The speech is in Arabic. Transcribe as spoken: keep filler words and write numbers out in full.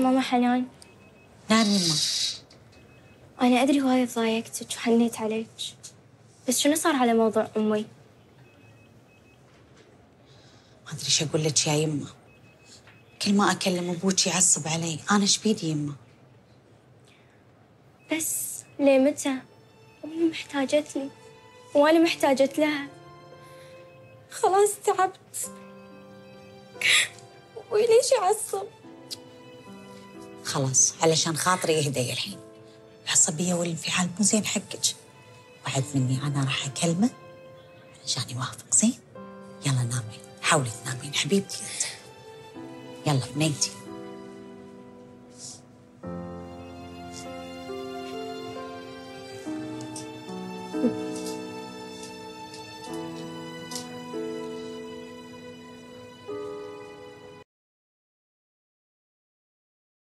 ماما حنان. نعم يما. أنا أدري وايد ضايقتك وحنيت عليك، بس شنو صار على موضوع أمي؟ ما أدري إيش أقول لك يا يما، كل ما أكلم أبوك يعصب علي، أنا إيش بيدي يما؟ بس ليه متى؟ أمي محتاجتني وأنا محتاجت لها. خلاص تعبت. أبوي ليش يعصب؟ خلاص علشان خاطري يهدي الحين، العصبية والانفعال مو زين حقك. بعد مني أنا راح أكلمه علشان يوافق. زين؟ يلا نامي، حاولي تنامين حبيبتي. يلا بنيتي.